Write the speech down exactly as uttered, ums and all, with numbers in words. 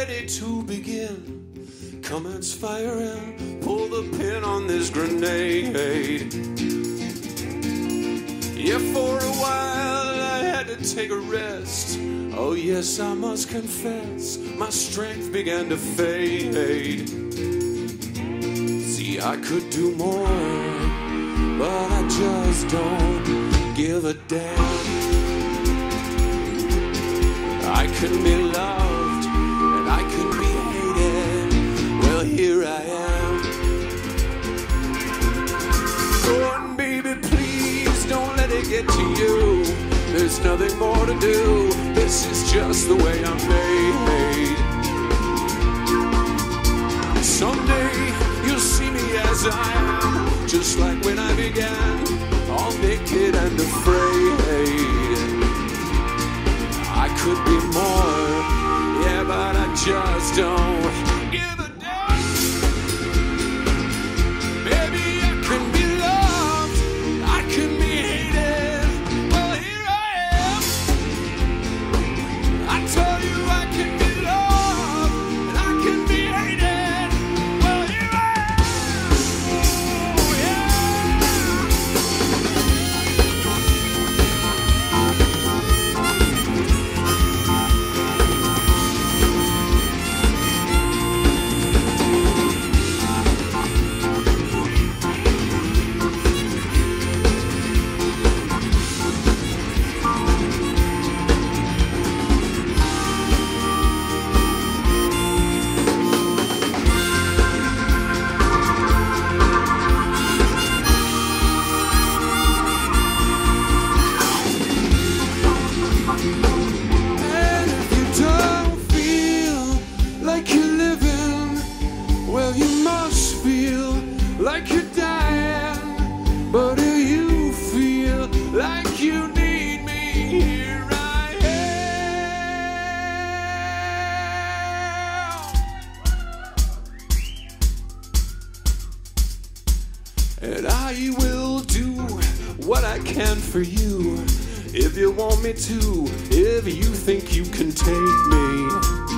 ready to begin. Commence firing, pull the pin on this grenade. Yeah, for a while I had to take a rest. Oh yes, I must confess, my strength began to fade. See, I could do more, but I just don't give a damn. I can be loved and I can be hated. Well, here I am. Go on, baby, please don't let it get to you. There's nothing more to do. This is just the way I'm made. Someday you'll see me as I am, just like when I began, all naked and afraid. I could be more, yeah, but I just don't give a damn. Baby, I can be loved, I can be hated. Well, here I am. I tell you I can be loved, and I can be hated. Well, here I am. Oh, like you're dying, but do you feel like you need me? Here I am, and I will do what I can for you, if you want me to, if you think you can take me.